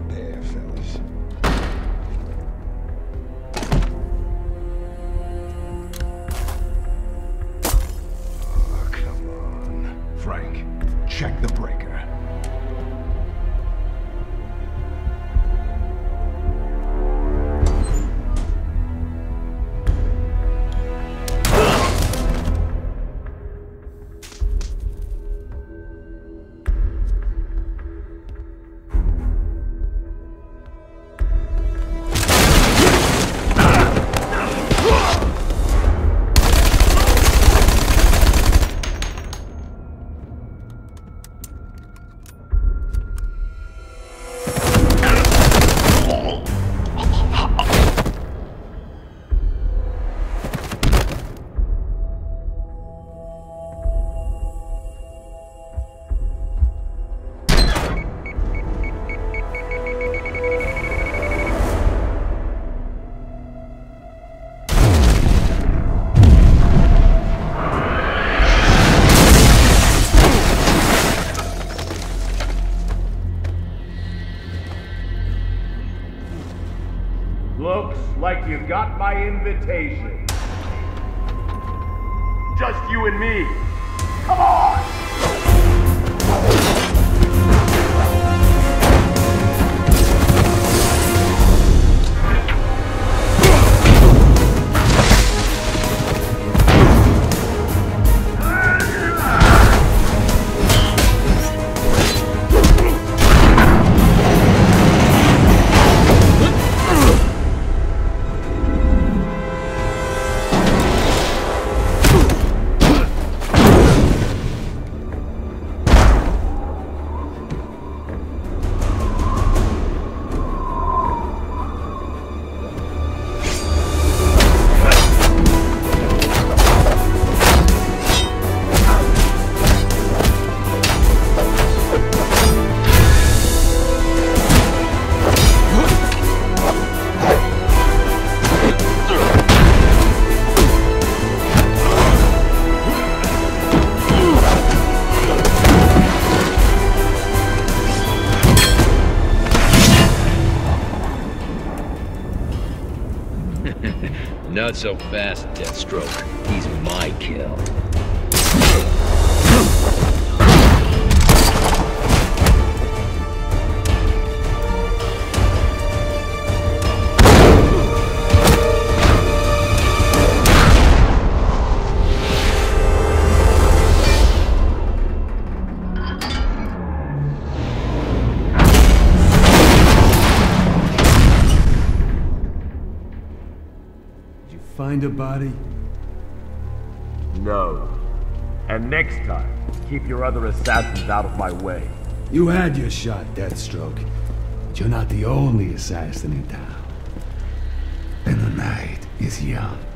pair, fellas. Oh, come on. Frank, check the breaker. Looks like you got my invitation. Just you and me. Come on! Not so fast, Deathstroke. He's my kill. Find a body? No. And next time, keep your other assassins out of my way. You had your shot, Deathstroke. But you're not the only assassin in town. And the night is young.